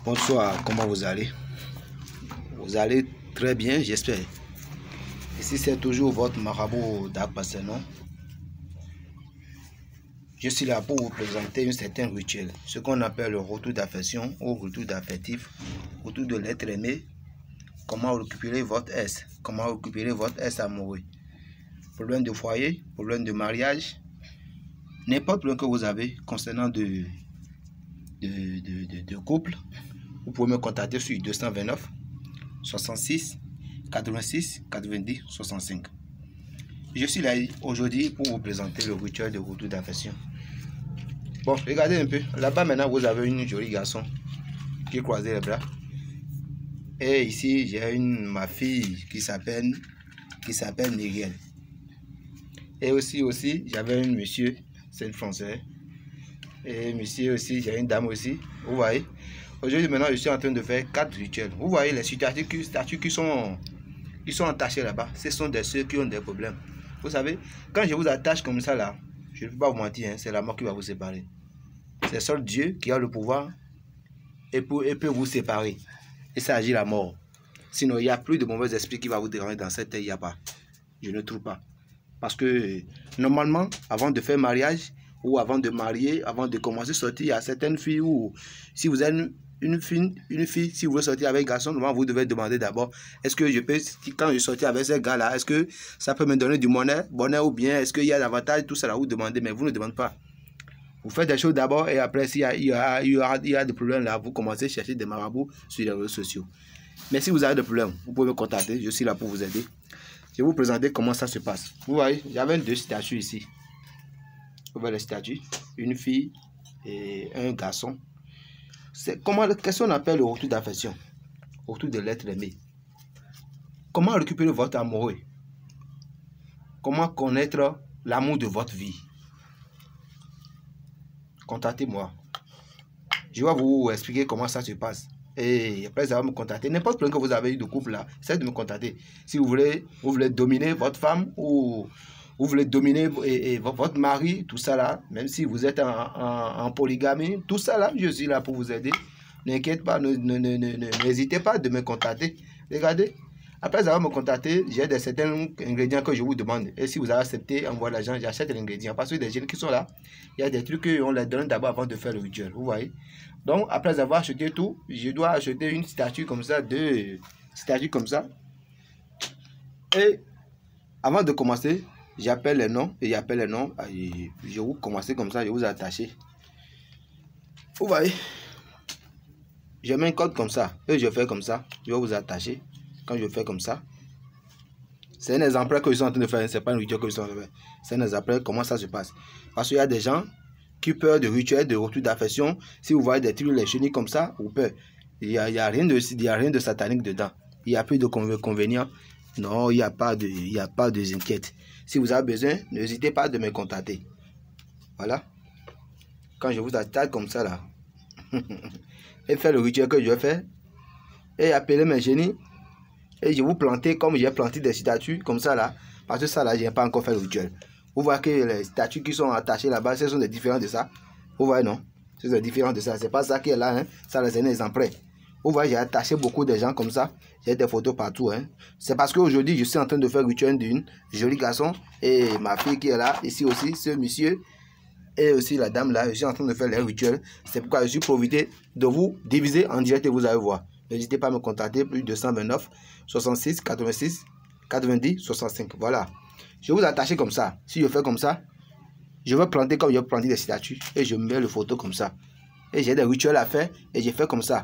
Bonsoir, comment vous allez? Vous allez très bien, j'espère. Ici, c'est toujours votre marabout d'Akbasenon. Je suis là pour vous présenter un certain rituel, ce qu'on appelle le retour d'affection ou retour d'affectif, retour de l'être aimé. Comment récupérer votre S, comment récupérer votre S amoureux. Problème de foyer, problème de mariage, n'importe problème que vous avez concernant de couple, vous pouvez me contacter sur 229 66 86 90 65. Je suis là aujourd'hui pour vous présenter le rituel de retour d'affection. Bon, regardez un peu. Là-bas, maintenant, vous avez une jolie garçon qui croise les bras. Et ici, j'ai ma fille qui s'appelle Miguel. Et aussi j'avais un monsieur, c'est un Français. Et monsieur aussi, j'ai une dame aussi. Vous voyez? Aujourd'hui, maintenant, je suis en train de faire 4 rituels. Vous voyez les statues qui sont attachées là-bas. Ce sont ceux qui ont des problèmes. Vous savez, quand je vous attache comme ça là, je ne peux pas vous mentir, hein, c'est la mort qui va vous séparer. C'est seul Dieu qui a le pouvoir et peut vous séparer. Et ça agit la mort. Sinon, il n'y a plus de mauvais esprits qui va vous déranger dans cette terre. Il n'y a pas. Je ne trouve pas. Parce que normalement, avant de faire mariage ou avant de marier, avant de commencer à sortir, il y a certaines filles où si vous êtes une fille, si vous voulez sortir avec un garçon, vous devez demander d'abord, est-ce que je peux, quand je sortis avec ce gars-là, est-ce que ça peut me donner du bonheur ou bien est-ce qu'il y a davantage, tout ça là, vous demandez, mais vous ne demandez pas. Vous faites des choses d'abord et après, s'il y a des problèmes là, vous commencez à chercher des marabouts sur les réseaux sociaux. Mais si vous avez des problèmes, vous pouvez me contacter, je suis là pour vous aider. Je vais vous présenter comment ça se passe. Vous voyez, j'avais 2 statues ici. Vous voyez les statues, une fille et un garçon. Qu'est-ce qu'on appelle le retour d'affection? Retour de l'être aimé. Comment récupérer votre amoureux? Comment connaître l'amour de votre vie? Contactez-moi. Je vais vous expliquer comment ça se passe. Et après, ça va me contacter. N'importe quel que vous avez eu de couple là, essayez de me contacter. Si vous voulez dominer votre femme ou vous voulez dominer votre mari, tout ça là, même si vous êtes en polygamie, tout ça là, je suis là pour vous aider. N'inquiète pas, n'hésitez pas de me contacter. Regardez, après avoir me contacter, j'ai certains ingrédients que je vous demande. Et si vous avez accepté, envoyez l'argent, j'achète l'ingrédient. Parce que les jeunes qui sont là, il y a des trucs qu'on les donne d'abord avant de faire le rituel. Vous voyez? Donc, après avoir acheté tout, je dois acheter une statue comme ça, 2 statues comme ça. Et avant de commencer, j'appelle les noms et j'appelle les noms. Et je vous commencer comme ça, je vous attacher. Vous voyez? Je mets un code comme ça et je fais comme ça. Je vais vous attacher. Quand je fais comme ça, c'est un exemple que je suis en train de faire. C'est pas un rituel que je suis en train de faire. C'est un exemple comment ça se passe. Parce qu'il y a des gens qui peur de rituel, de retour d'affection. Si vous voyez des trucs, les chenilles comme ça, vous peur. Il n'y a rien de satanique dedans. Il n'y a plus de convénients. Non, il n'y a pas de inquiétude. Si vous avez besoin, n'hésitez pas de me contacter. Voilà. Quand je vous attaque comme ça là, et faire le rituel que je fais, et appeler mes génies, et je vous planter comme j'ai planté des statues comme ça là, parce que ça là, je n'ai pas encore fait le rituel. Vous voyez que les statues qui sont attachées là-bas, ce sont des différents de ça. Vous voyez, non? Ce sont des différents de ça. C'est pas ça qui est là, hein? Ça, c'est un exemple. Vous voyez, j'ai attaché beaucoup de gens comme ça. J'ai des photos partout, hein? C'est parce qu'aujourd'hui, je suis en train de faire le rituel d'une jolie garçon et ma fille qui est là, ici aussi, ce monsieur et aussi la dame là. Je suis en train de faire les rituels. C'est pourquoi je suis profité de vous diviser en direct et vous allez voir. N'hésitez pas à me contacter, plus 229 66 86 90 65. Voilà. Je vais vous attacher comme ça. Si je fais comme ça, je vais planter comme je vais planter des statues. Et je mets le photo comme ça. Et j'ai des rituels à faire. Et je fais comme ça.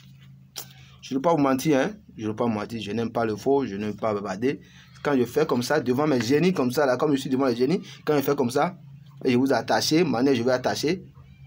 Je ne veux pas vous mentir. Hein? Je ne veux pas vous mentir. Je n'aime pas le faux. Je n'aime pas bavarder. Quand je fais comme ça, devant mes génies, comme ça, là, comme je suis devant les génies, quand je fais comme ça, et je vous attache, maintenant je vais attacher.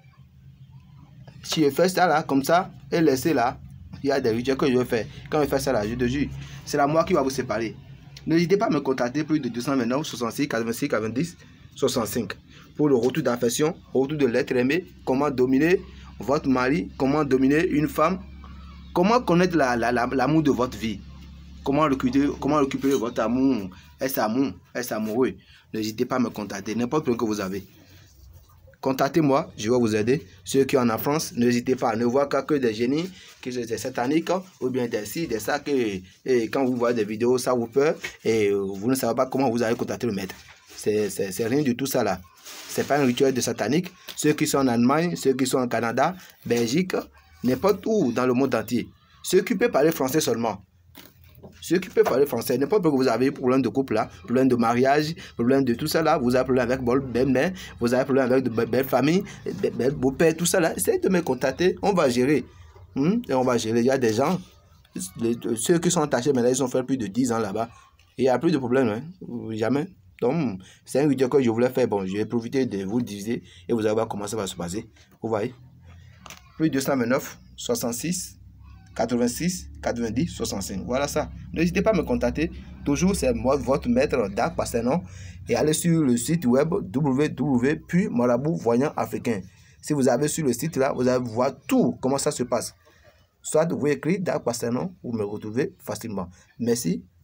Si je fais ça là, comme ça, et laisser là, il y a des rituels que je vais faire. Quand je fais ça là, je te jure, c'est la mort qui va vous séparer. N'hésitez pas à me contacter plus de 229 66 86 90 65 pour le retour d'affection, retour de l'être aimé, comment dominer votre mari, comment dominer une femme, comment connaître l'amour de votre vie, comment récupérer votre amour, est-ce amoureux. N'hésitez pas à me contacter, n'importe quoi que vous avez. contactez-moi, je vais vous aider. Ceux qui sont en France, n'hésitez pas à ne voir que des génies, que des sataniques, ou bien des ci, des ça, que quand vous voyez des vidéos, ça vous peur, et vous ne savez pas comment vous allez contacter le maître. C'est rien du tout ça là. C'est pas un rituel de satanique. Ceux qui sont en Allemagne, ceux qui sont en Canada, Belgique, n'importe où dans le monde entier. Ceux qui peuvent parler français seulement. Ceux qui peuvent parler français, n'importe où vous avez problème de couple là, problème de mariage, problème de tout ça là, vous avez problème avec votre belle-mère, vous avez problème avec de belles familles, beau-père, tout ça là, essayez de me contacter, on va gérer. Et on va gérer. Il y a des gens, ceux qui sont attachés, mais là ils ont fait plus de 10 ans là-bas. Il n'y a plus de problème, hein, jamais. Donc, c'est une vidéo que je voulais faire. Bon, je vais profiter de vous le dire et vous allez voir comment ça va se passer. Vous voyez? Plus 229, 66, 86, 90, 65. Voilà ça. N'hésitez pas à me contacter. Toujours, c'est moi, votre maître Dark Pasternon. Et allez sur le site web www.marabout voyant africain. Si vous avez sur le site là, vous allez voir tout, comment ça se passe. Soit vous écrivez Dark Pasternon, vous me retrouvez facilement. Merci.